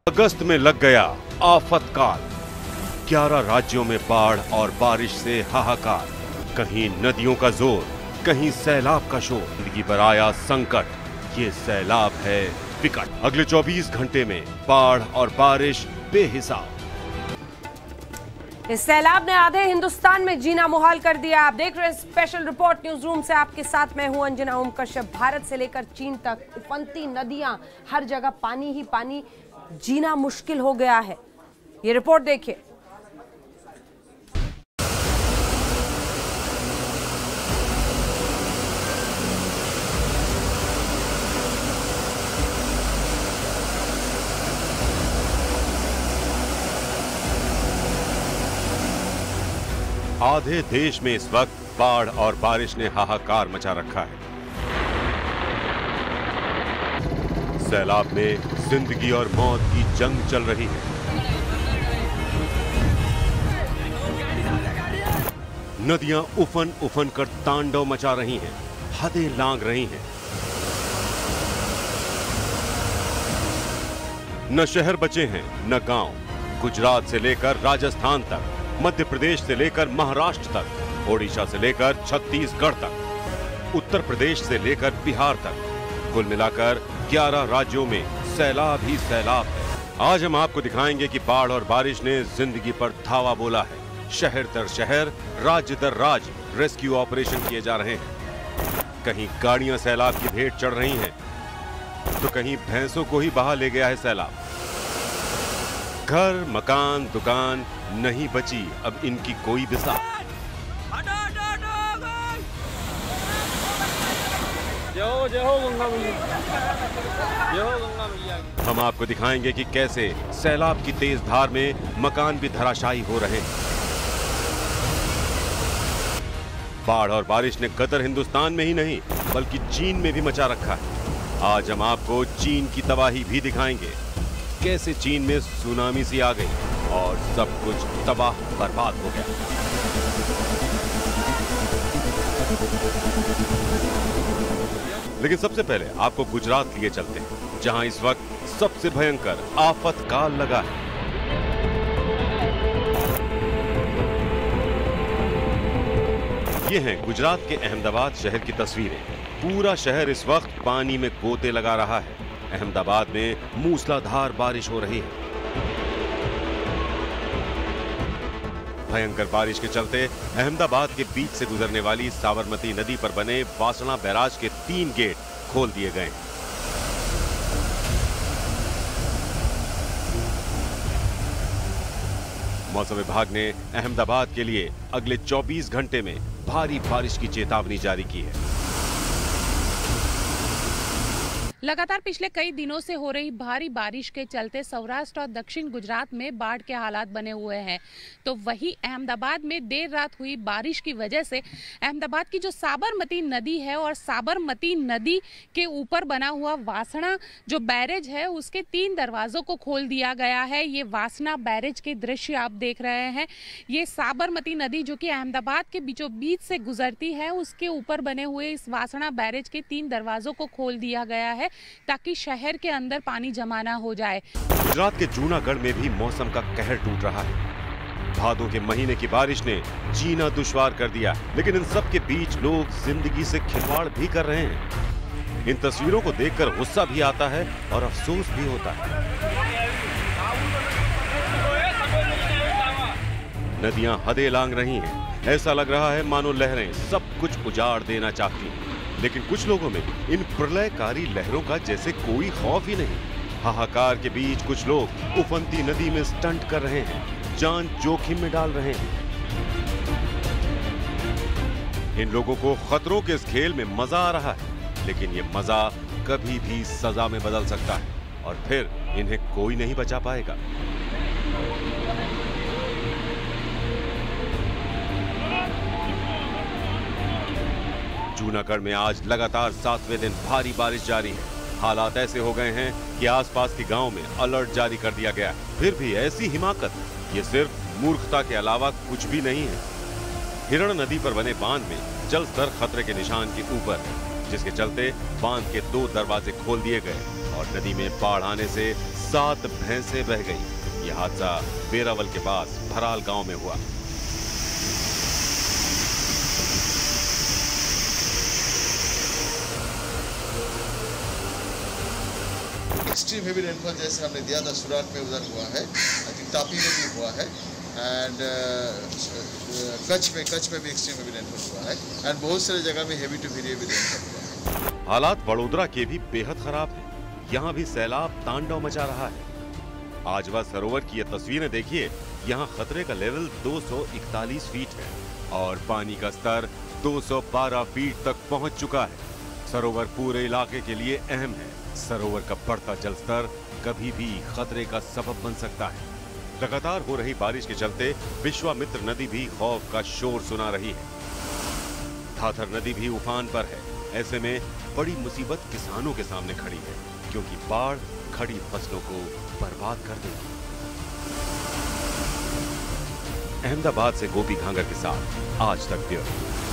अगस्त में लग गया आफत काल। 11 राज्यों में बाढ़ और बारिश से हाहाकार। कहीं नदियों का जोर, कहीं सैलाब का शोर। जिंदगी पर आया संकट, ये सैलाब है विकट। अगले 24 घंटे में बाढ़ और बारिश बेहिसाब। इस सैलाब ने आधे हिंदुस्तान में जीना मुहाल कर दिया। आप देख रहे हैं स्पेशल रिपोर्ट न्यूज रूम से, आपके साथ मैं हूं अंजना ओम कश्यप। भारत से लेकर चीन तक उफनती नदियां, हर जगह पानी ही पानी, जीना मुश्किल हो गया है। ये रिपोर्ट देखिए। आधे देश में इस वक्त बाढ़ और बारिश ने हाहाकार मचा रखा है। सैलाब में जिंदगी और मौत की जंग चल रही है। नदियां उफन उफन कर तांडव मचा रही हैं, हदें लांघ रही हैं। न शहर बचे हैं न गांव। गुजरात से लेकर राजस्थान तक, मध्य प्रदेश से लेकर महाराष्ट्र तक, ओडिशा से लेकर छत्तीसगढ़ तक, उत्तर प्रदेश से लेकर बिहार तक, कुल मिलाकर 11 राज्यों में सैलाब ही सैलाब है। आज हम आपको दिखाएंगे कि बाढ़ और बारिश ने जिंदगी पर धावा बोला है। शहर दर शहर, राज्य दर राज्य रेस्क्यू ऑपरेशन किए जा रहे हैं। कहीं गाड़ियां सैलाब की भेंट चढ़ रही हैं, तो कहीं भैंसों को ही बहा ले गया है सैलाब। घर, मकान, दुकान नहीं बची अब इनकी कोई बिसात। हम आपको दिखाएंगे कि कैसे सैलाब की तेज धार में मकान भी धराशायी हो रहे हैं। बाढ़ और बारिश ने गदर हिंदुस्तान में ही नहीं बल्कि चीन में भी मचा रखा है। आज हम आपको चीन की तबाही भी दिखाएंगे, कैसे चीन में सुनामी सी आ गई और सब कुछ तबाह बर्बाद हो गया। लेकिन सबसे पहले आपको गुजरात लिए चलते हैं, जहां इस वक्त सबसे भयंकर आफत काल लगा है। ये हैं गुजरात के अहमदाबाद शहर की तस्वीरें। पूरा शहर इस वक्त पानी में गोते लगा रहा है। अहमदाबाद में मूसलाधार बारिश हो रही है। भयंकर बारिश के चलते अहमदाबाद के बीच से गुजरने वाली साबरमती नदी पर बने वासना बैराज के 3 गेट खोल दिए गए। मौसम विभाग ने अहमदाबाद के लिए अगले 24 घंटे में भारी बारिश की चेतावनी जारी की है। लगातार पिछले कई दिनों से हो रही भारी बारिश के चलते सौराष्ट्र और दक्षिण गुजरात में बाढ़ के हालात बने हुए हैं। तो वही अहमदाबाद में देर रात हुई बारिश की वजह से अहमदाबाद की जो साबरमती नदी है और साबरमती नदी के ऊपर बना हुआ वासना जो बैरेज है उसके 3 दरवाजों को खोल दिया गया है। ये वासना बैरेज के दृश्य आप देख रहे हैं। ये साबरमती नदी जो कि अहमदाबाद के बीचों बीच से गुजरती है, उसके ऊपर बने हुए इस वासना बैरेज के 3 दरवाजों को खोल दिया गया है ताकि शहर के अंदर पानी जमा ना हो जाए। गुजरात के जूनागढ़ में भी मौसम का कहर टूट रहा है। भादों के महीने की बारिश ने जीना दुश्वार कर दिया, लेकिन इन सब के बीच लोग जिंदगी से खिलवाड़ भी कर रहे हैं। इन तस्वीरों को देखकर गुस्सा भी आता है और अफसोस भी होता है। नदियां हदें लांघ रही हैं। ऐसा लग रहा है मानो लहरें सब कुछ उजाड़ देना चाहती हैं। लेकिन कुछ लोगों में इन प्रलयकारी लहरों का जैसे कोई खौफ ही नहीं। हाहाकार के बीच कुछ लोग उफनती नदी में स्टंट कर रहे हैं, जान जोखिम में डाल रहे हैं। इन लोगों को खतरों के इस खेल में मजा आ रहा है, लेकिन ये मजा कभी भी सजा में बदल सकता है और फिर इन्हें कोई नहीं बचा पाएगा। जूनागढ़ में आज लगातार 7वें दिन भारी बारिश जारी है। हालात ऐसे हो गए हैं कि आसपास के गांव में अलर्ट जारी कर दिया गया है। फिर भी ऐसी हिमाकत, ये सिर्फ मूर्खता के अलावा कुछ भी नहीं है। हिरण नदी पर बने बांध में जल स्तर खतरे के निशान के ऊपर है, जिसके चलते बांध के 2 दरवाजे खोल दिए गए और नदी में बाढ़ आने से 7 भैंसें बह गई। यह हादसा वेरावल के पास भराल गांव में हुआ। एक्सट्रीम हेवी रेनफॉल जैसे हमने दिया था सूरत में उधर हुआ है, आई थिंक तापी में भी हुआ है, एंड कच्छ में भी एक्सट्रीम हेवी रेनफॉल हुआ है, एंड बहुत सारी जगह में heavy to very heavy rainfall हुआ है। हालात वडोदरा के भी बेहद खराब है। यहाँ भी सैलाब तांडव मचा रहा है। आजवा सरोवर की ये तस्वीरें देखिए। यहाँ खतरे का लेवल 241 फीट है और पानी का स्तर 212 फीट तक पहुँच चुका है। सरोवर पूरे इलाके के लिए अहम है। सरोवर का बढ़ता जलस्तर कभी भी खतरे का सबब बन सकता है। लगातार हो रही बारिश के चलते विश्वामित्र नदी भी खौफ का शोर सुना रही है। थाथर नदी भी उफान पर है। ऐसे में बड़ी मुसीबत किसानों के सामने खड़ी है, क्योंकि बाढ़ खड़ी फसलों को बर्बाद कर देगी। अहमदाबाद से गोपी घांगर के साथ आज तक ब्यूरो।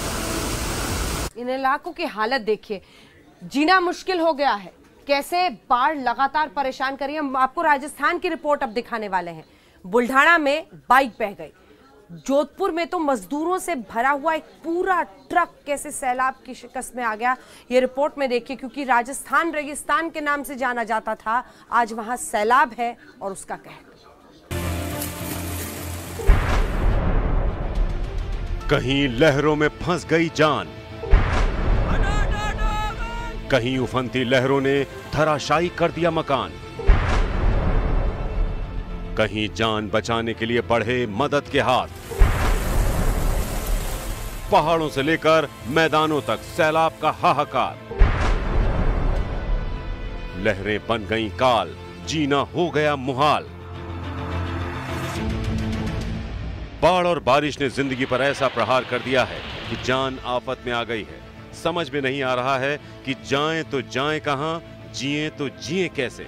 इन इलाकों की हालत देखिए, जीना मुश्किल हो गया है। कैसे बाढ़ लगातार परेशान कर रही है। हम आपको राजस्थान की रिपोर्ट अब दिखाने वाले हैं। बुल्ढाना में बाइक बह गई। जोधपुर में तो मजदूरों से भरा हुआ एक पूरा ट्रक कैसे सैलाब की शिकस्त में आ गया, ये रिपोर्ट में देखिए। क्योंकि राजस्थान रेगिस्तान के नाम से जाना जाता था, आज वहां सैलाब है और उसका कहर। कहीं लहरों में फंस गई जान, कहीं उफनती लहरों ने धराशायी कर दिया मकान, कहीं जान बचाने के लिए बढ़े मदद के हाथ। पहाड़ों से लेकर मैदानों तक सैलाब का हाहाकार। लहरें बन गईं काल, जीना हो गया मुहाल। बाढ़ और बारिश ने जिंदगी पर ऐसा प्रहार कर दिया है कि जान आफत में आ गई है। समझ में नहीं आ रहा है कि जाएं तो जाएं कहां, जिएं तो जिएं कैसे।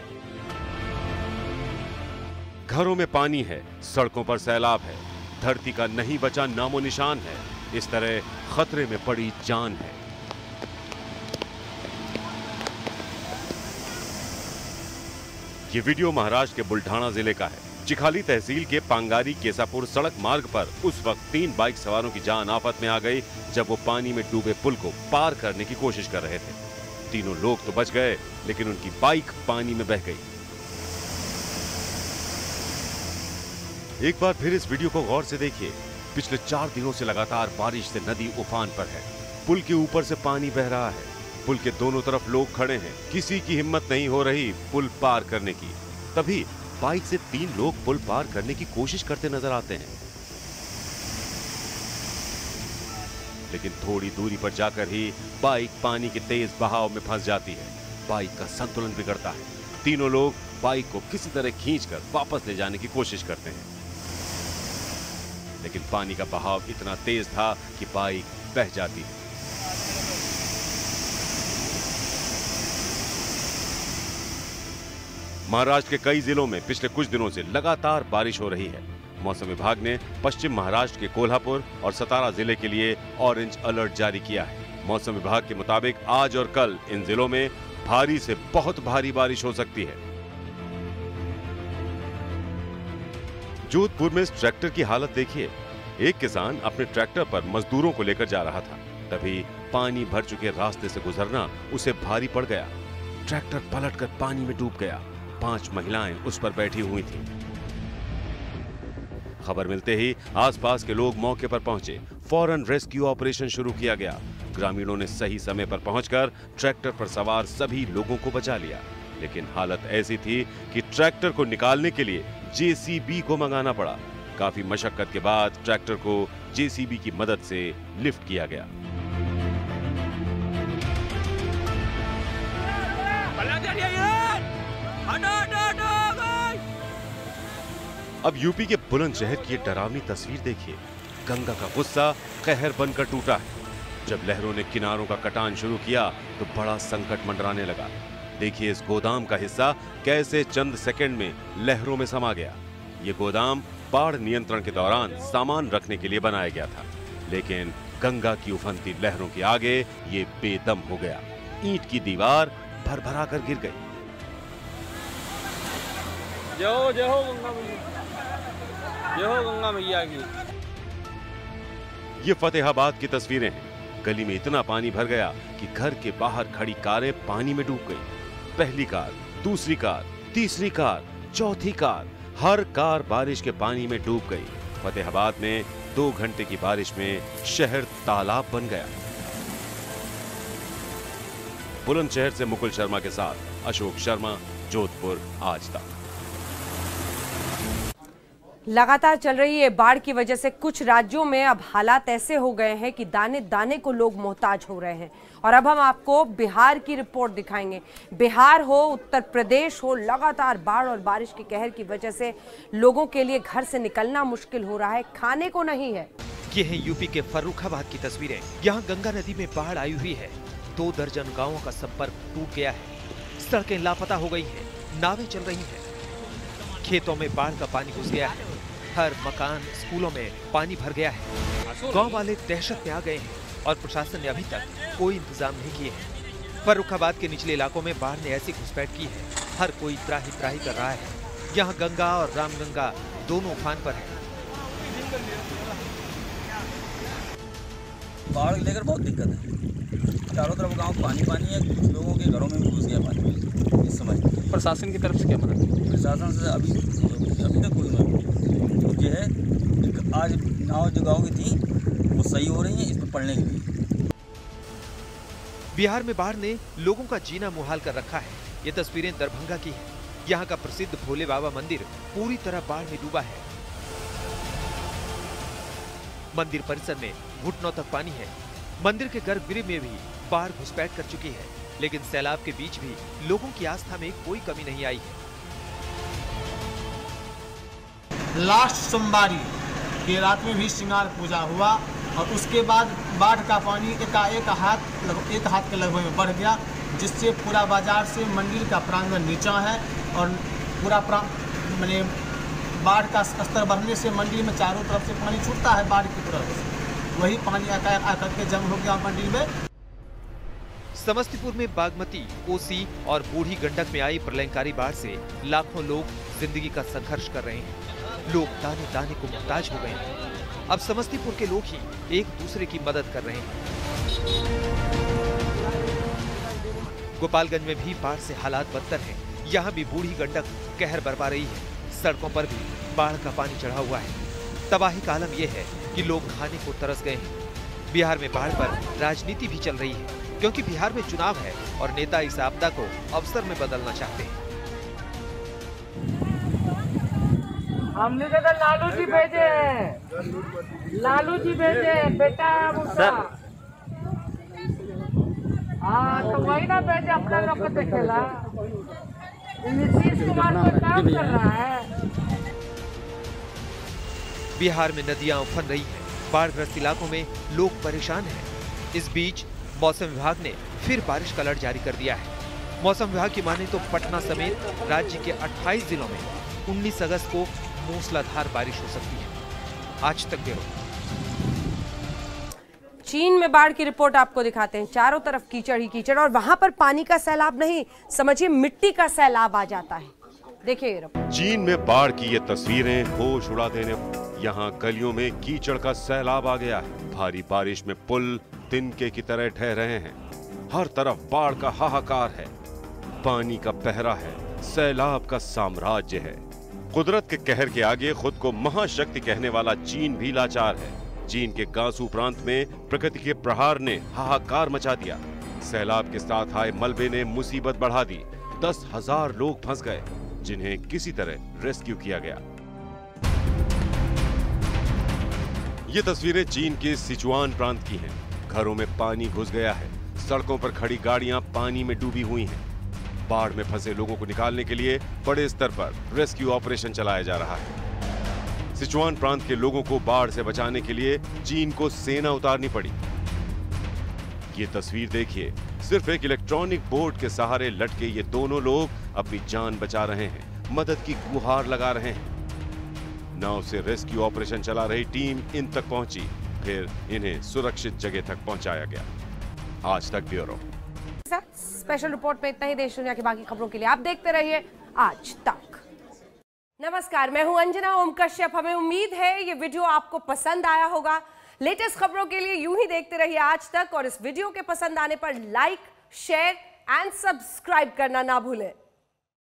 घरों में पानी है, सड़कों पर सैलाब है, धरती का नहीं बचा नामो निशान है। इस तरह खतरे में पड़ी जान है। ये वीडियो महाराष्ट्र के बुल्ढाना जिले का है। चिखाली तहसील के पांगारी केसापुर सड़क मार्ग पर उस वक्त 3 बाइक सवारों की जान आफत में आ गई जब वो पानी में डूबे पुल को पार करने की कोशिश कर रहे थे। तीनों लोग तो बच गए, लेकिन उनकी बाइक पानी में बह गई। एक बार फिर इस वीडियो को गौर से देखिए। पिछले 4 दिनों से लगातार बारिश से नदी उफान पर है। पुल के ऊपर से पानी बह रहा है। पुल के दोनों तरफ लोग खड़े हैं। किसी की हिम्मत नहीं हो रही पुल पार करने की। तभी बाइक से 3 लोग पुल पार करने की कोशिश करते नजर आते हैं, लेकिन थोड़ी दूरी पर जाकर ही बाइक पानी के तेज बहाव में फंस जाती है। बाइक का संतुलन बिगड़ता है। तीनों लोग बाइक को किसी तरह खींचकर वापस ले जाने की कोशिश करते हैं, लेकिन पानी का बहाव इतना तेज था कि बाइक बह जाती है। महाराष्ट्र के कई जिलों में पिछले कुछ दिनों से लगातार बारिश हो रही है। मौसम विभाग ने पश्चिम महाराष्ट्र के कोल्हापुर और सतारा जिले के लिए ऑरेंज अलर्ट जारी किया है। मौसम विभाग के मुताबिक आज और कल इन जिलों में भारी से बहुत भारी बारिश हो सकती है। जोधपुर में इस ट्रैक्टर की हालत देखिए। एक किसान अपने ट्रैक्टर पर मजदूरों को लेकर जा रहा था, तभी पानी भर चुके रास्ते से गुजरना उसे भारी पड़ गया। ट्रैक्टर पलटकर पानी में डूब गया। 5 महिलाएं उस पर बैठी हुई थीं। खबर मिलते ही आसपास के लोग मौके पर पहुंचे। फौरन रेस्क्यू ऑपरेशन शुरू किया गया। ग्रामीणों ने सही समय पर पहुंचकर ट्रैक्टर पर सवार सभी लोगों को बचा लिया, लेकिन हालत ऐसी थी कि ट्रैक्टर को निकालने के लिए जेसीबी को मंगाना पड़ा। काफी मशक्कत के बाद ट्रैक्टर को जेसीबी की मदद से लिफ्ट किया गया। अब यूपी के बुलंदशहर की डरावनी तस्वीर देखिए। गंगा का गुस्सा कहर बनकर टूटा है। जब लहरों ने किनारों का कटान शुरू किया तो बड़ा संकट मंडराने लगा। देखिए इस गोदाम का हिस्सा कैसे चंद सेकंड में लहरों में समा गया। ये गोदाम बाढ़ नियंत्रण के दौरान सामान रखने के लिए बनाया गया था, लेकिन गंगा की उफनती लहरों के आगे ये बेदम हो गया। ईंट की दीवार भरभरा कर गिर गई। जय हो गंगा मैया, जय हो गंगा मैया की। ये फतेहाबाद की तस्वीरें हैं। गली में इतना पानी भर गया कि घर के बाहर खड़ी कारें पानी में डूब गई। पहली कार, दूसरी कार, तीसरी कार, चौथी कार, हर कार बारिश के पानी में डूब गई। फतेहाबाद में 2 घंटे की बारिश में शहर तालाब बन गया। बुलंदशहर से मुकुल शर्मा के साथ अशोक शर्मा, जोधपुर आज तक। लगातार चल रही है बाढ़ की वजह से कुछ राज्यों में अब हालात ऐसे हो गए हैं कि दाने दाने को लोग मोहताज हो रहे हैं। और अब हम आपको बिहार की रिपोर्ट दिखाएंगे। बिहार हो, उत्तर प्रदेश हो, लगातार बाढ़ और बारिश के कहर की वजह से लोगों के लिए घर से निकलना मुश्किल हो रहा है, खाने को नहीं है। ये है यूपी के फर्रुखाबाद की तस्वीरें। यहाँ गंगा नदी में बाढ़ आई हुई है। 2 दर्जन गाँवों का संपर्क टूट गया है। सड़कें लापता हो गई हैं, नावें चल रही हैं। खेतों में बाढ़ का पानी घुस गया है। हर मकान, स्कूलों में पानी भर गया है। गांव वाले दहशत में आ गए हैं और प्रशासन ने अभी तक कोई इंतजाम नहीं किए हैं। फर्रुखाबाद के निचले इलाकों में बाढ़ ने ऐसी घुसपैठ की है, हर कोई त्राही त्राही कर रहा है। यहाँ गंगा और रामगंगा दोनों उफान पर है। बाढ़ को लेकर बहुत दिक्कत है। चारों तरफ गांव पानी पानी है, कुछ लोगों के घरों में भी घुस गया पानी इस समय। प्रशासन की तरफ से क्या मदद? प्रशासन से अभी तक कोई मदद ये है। आज नाव जो गाँव की थी वो सही हो रही है, इसमें पढ़ने के लिए। बिहार में बाढ़ ने लोगों का जीना मुहाल कर रखा है। ये तस्वीरें दरभंगा की हैं। यहाँ का प्रसिद्ध भोले बाबा मंदिर पूरी तरह बाढ़ में डूबा है। मंदिर परिसर में घुटनों तक पानी है। मंदिर के गर्भगृह में भी बाढ़ घुसपैठ कर चुकी है, लेकिन सैलाब के बीच भी लोगों की आस्था में कोई कमी नहीं आई है। लास्ट सोमवारी की रात में भी श्रृंगार पूजा हुआ और उसके बाद बाढ़ का पानी एक हाथ के लगभग में बढ़ गया, जिससे पूरा बाजार से मंदिर का प्रांगण नीचा है और पूरा माने बाढ़ का स्तर बढ़ने से मंदिर में चारों तरफ से पानी छूटता है। बाढ़ की तरफ से वही पानी आकर के जम हो गया मंदिर में। समस्तीपुर में बागमती, कोसी और बूढ़ी गंडक में आई प्रलयंकारी बाढ़ से लाखों लोग जिंदगी का संघर्ष कर रहे हैं। लोग दाने दाने को मुहताज हो गए हैं। अब समस्तीपुर के लोग ही एक दूसरे की मदद कर रहे हैं। गोपालगंज में भी बाढ़ से हालात बदतर हैं। यहाँ भी बूढ़ी गंडक कहर बरपा रही है। सड़कों पर भी बाढ़ का पानी चढ़ा हुआ है। तबाही का आलम यह है कि लोग खाने को तरस गए हैं। बिहार में बाढ़ पर राजनीति भी चल रही है, क्योंकि बिहार में चुनाव है और नेता इस आपदा को अवसर में बदलना चाहते हैं। हमने तो लालू जी भेजे हैं, लालू जी भेजे बेटा मुझसे। हाँ तो वही ना भेजे, अपना लोग को देखेला। नीतीश कुमार को काम कर रहा है। बिहार में नदियां उफन रही हैं। बाढ़ग्रस्त इलाकों में लोग परेशान हैं। इस बीच मौसम विभाग ने फिर बारिश का अलर्ट जारी कर दिया है। मौसम विभाग की माने तो पटना समेत राज्य के 28 जिलों में 19 अगस्त को मूसलाधार बारिश हो सकती है। आज तक ब्यूरो। चीन में बाढ़ की रिपोर्ट आपको दिखाते हैं। चारों तरफ कीचड़ ही कीचड़ और वहां पर पानी का सैलाब नहीं, समझिए मिट्टी का सैलाब आ जाता है। देखिए चीन में बाढ़ की ये तस्वीरें होश उड़ा देने। यहाँ गलियों में कीचड़ का सैलाब आ गया है। भारी बारिश में पुल तिनके की तरह ढह रहे हैं। हर तरफ बाढ़ का हाहाकार है। पानी का पहरा है, सैलाब का साम्राज्य है। कुदरत के कहर के आगे खुद को महाशक्ति कहने वाला चीन भी लाचार है। चीन के गांसू प्रांत में प्रकृति के प्रहार ने हाहाकार मचा दिया। सैलाब के साथ आए मलबे ने मुसीबत बढ़ा दी। 10,000 लोग फंस गए, जिन्हें किसी तरह रेस्क्यू किया गया। ये तस्वीरें चीन के सिचुआन प्रांत की हैं। घरों में पानी घुस गया है। सड़कों पर खड़ी गाड़ियां पानी में डूबी हुई हैं। बाढ़ में फंसे लोगों को निकालने के लिए बड़े स्तर पर रेस्क्यू ऑपरेशन चलाया जा रहा है। सिचुआन प्रांत के लोगों को बाढ़ से बचाने के लिए चीन को सेना उतारनी पड़ी। ये तस्वीर देखिए, सिर्फ एक इलेक्ट्रॉनिक बोर्ड के सहारे लटके ये दोनों लोग अपनी जान बचा रहे हैं, मदद की गुहार लगा रहे हैं। नाव से रेस्क्यू ऑपरेशन चला रही टीम इन तक पहुंची, फिर इन्हें सुरक्षित जगह तक पहुंचाया गया। आज तक ब्यूरो। स्पेशल रिपोर्ट में इतना ही। देश दुनिया की बाकी खबरों के लिए आप देखते रहिए आज तक। नमस्कार, मैं हूं अंजना ओम कश्यप। हमें उम्मीद है ये वीडियो आपको पसंद आया होगा। लेटेस्ट खबरों के लिए यूं ही देखते रहिए आज तक, और इस वीडियो के पसंद आने पर लाइक, शेयर एंड सब्सक्राइब करना ना भूलें।